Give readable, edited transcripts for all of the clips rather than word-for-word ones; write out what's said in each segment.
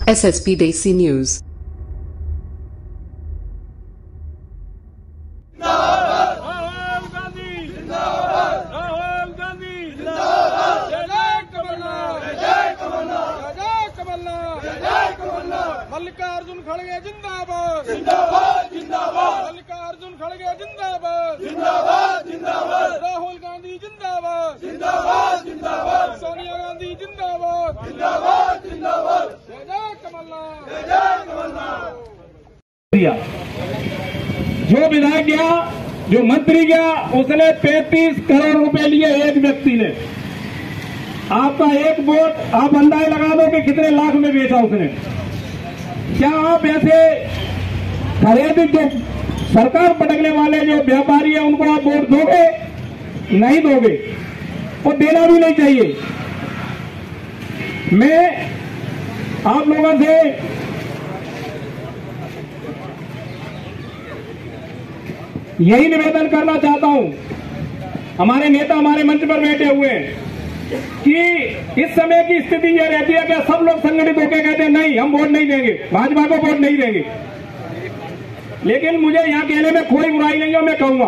SSP Desi News। Mallikarjun खड़गे जिंदाबाद जिंदाबाद जिंदाबाद। मल्लिकार्जुन खड़गे जिंदाबाद जिंदाबाद जिंदाबाद। राहुल गांधी जिंदाबाद जिंदाबाद जिंदाबाद। सोनिया गांधी जिंदाबाद जिंदाबाद जिंदाबाद। जय जय कमलनाथ जय जय कमलनाथ। जो विधायक गया, जो मंत्री गया, उसने 35 करोड़ रुपए लिए एक व्यक्ति ने। आपका एक वोट आप अंदाजा लगा दो कि कितने लाख में बेचा उसने। क्या आप ऐसे खरीद जो सरकार पटकने वाले जो व्यापारी है उनको आप वोट दोगे? नहीं दोगे, और देना भी नहीं चाहिए। मैं आप लोगों से यही निवेदन करना चाहता हूं, हमारे नेता हमारे मंच पर बैठे हुए हैं, कि इस समय की स्थिति यह रहती है कि सब लोग संगठित होकर कहते हैं नहीं हम वोट नहीं देंगे, भाजपा को वोट नहीं देंगे। लेकिन मुझे यहां कहने में कोई बुराई नहीं है। मैं कहूंगा,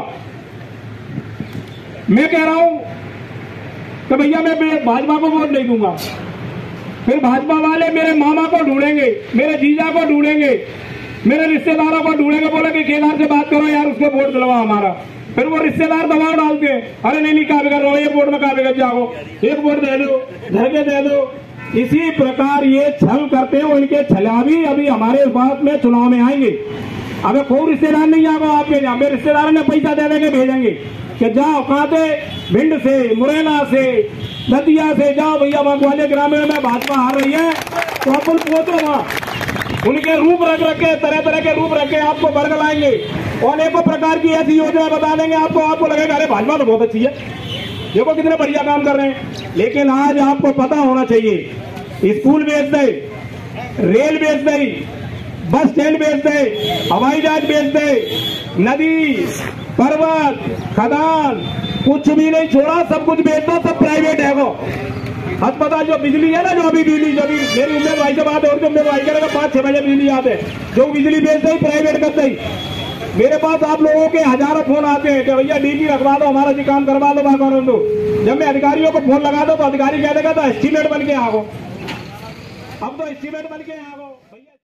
मैं कह रहा हूं कि भैया मैं भाजपा को वोट नहीं दूंगा। फिर भाजपा वाले मेरे मामा को ढूंढेंगे, मेरे जीजा को ढूंढेंगे, मेरे रिश्तेदारों को ढूंढेंगे, बोले कि केदार से बात करो यार, उसको वोट दिलवा हमारा। फिर वो रिश्तेदार दबाव डालते हैं, अरे नहीं काबिल कर रहा हूं, एक वोट में काबिल कर जाओ, एक वोट दे दो, धरके दे दो। इसी प्रकार ये छल करते हैं। उनके छलावी अभी हमारे बात में चुनाव में आएंगे। अबे कोई रिश्तेदार नहीं आएगा आपके यहाँ, मेरे रिश्तेदारों ने पैसा दे देंगे, भेजेंगे कि जाओ कहाँ से, भिंड से, मुरैना से, दतिया से, जाओ भैया वहां ग्वालियर ग्रामीण में भाजपा हार रही है तो अपन पहुंचो वहां। उनके रूप रख रखे, तरह तरह के रूप रखे आपको वर्ग लाएंगे और अनेकों प्रकार की ऐसी योजना बता देंगे आपको लगेगा अरे भाजपा तो बहुत अच्छी है, देखो कितने बढ़िया काम कर रहे हैं। लेकिन आज आपको पता होना चाहिए, स्कूल बेच दे, रेल बेच दे, बस स्टैंड बेच दे, हवाई जहाज बेच दे, नदी, पर्वत, खदान, कुछ भी नहीं छोड़ा, सब कुछ बेच दो, सब प्राइवेट है। वो अस्पताल जो बिजली है ना, जो अभी बिजली जो भी मेरी उम्मीद भाई से बात है, उनकी उम्मीद भाई करेगा 5-6 बजे बिजली आते हैं, जो बिजली बेच दे प्राइवेट कर दे। मेरे पास आप लोगों के हजारों फोन आते हैं कि भैया डीपी रखवा दो, हमारा जी काम करवा दो, बाहर दो। जब मैं अधिकारियों को फोन लगा दो तो अधिकारी कह देगा तो एस्टीमेट बन के आओ, अब तो एस्टीमेट बन के आओ।